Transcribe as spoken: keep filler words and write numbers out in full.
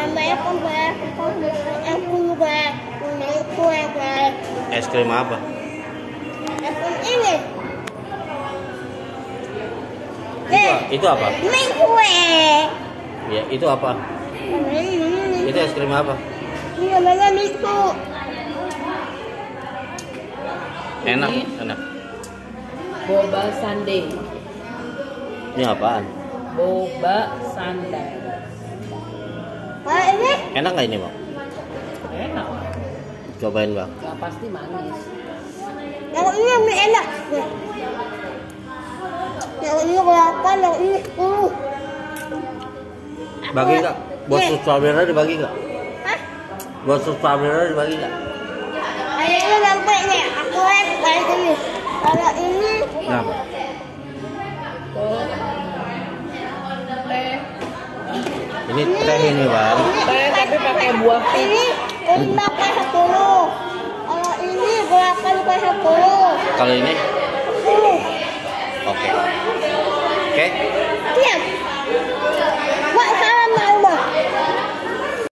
Es krim apa? Es krim ini. Itu, itu apa? Ini kue. Ya, itu apa? Itu es krim apa? Ini namanya miso. Enak, enak. Boba sundae. Ini apaan? Boba sundae. Kalau ini Enak nggak ini, Bang? Enak. Cobain, Bang. Gak pasti manis. yang ini lebih enak. Yang ini delapan, yang ini sepuluh. Bagi nggak? Buat sus strawberry dibagi nggak? Hah? Buat sus strawberry dibagi nggak? Kayaknya sampai nih, aku lihat kayak gini. Kalau ini Kenapa? Tuh. Teh. Ini teh ini, Bang. Teh tapi pakai buah pit. ini lima kali sepuluh. Kalau ini delapan kali sepuluh. Kalau ini? Sepuluh. Oke. Oke.